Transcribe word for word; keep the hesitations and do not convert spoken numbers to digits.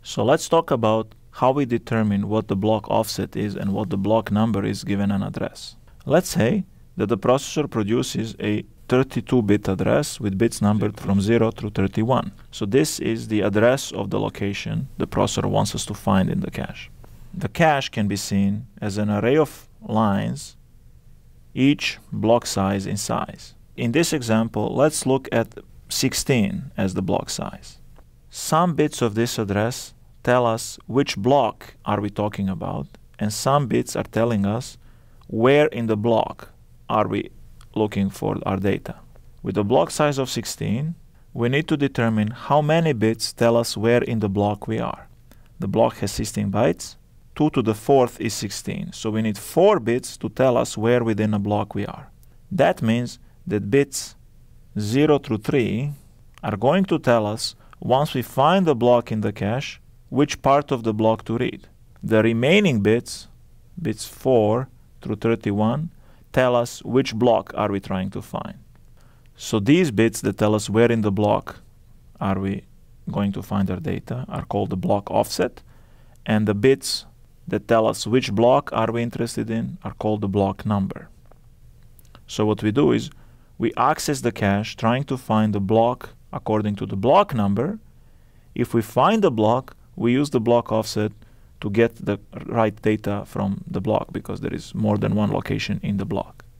So let's talk about how we determine what the block offset is and what the block number is given an address. Let's say that the processor produces a thirty-two bit address with bits numbered from zero through thirty-one. So this is the address of the location the processor wants us to find in the cache. The cache can be seen as an array of lines, each block size in size. In this example, let's look at sixteen as the block size. Some bits of this address tell us which block are we talking about, and some bits are telling us where in the block are we looking for our data. With a block size of sixteen, we need to determine how many bits tell us where in the block we are. The block has sixteen bytes, two to the fourth is sixteen, so we need four bits to tell us where within a block we are. That means that bits zero through three are going to tell us, once we find the block in the cache, which part of the block to read. The remaining bits, bits four through thirty-one, tell us which block are we trying to find. So these bits that tell us where in the block are we going to find our data are called the block offset, and the bits that tell us which block are we interested in are called the block number. So what we do is we access the cache trying to find the block according to the block number. If we find the block, we use the block offset to get the right data from the block, because there is more than one location in the block.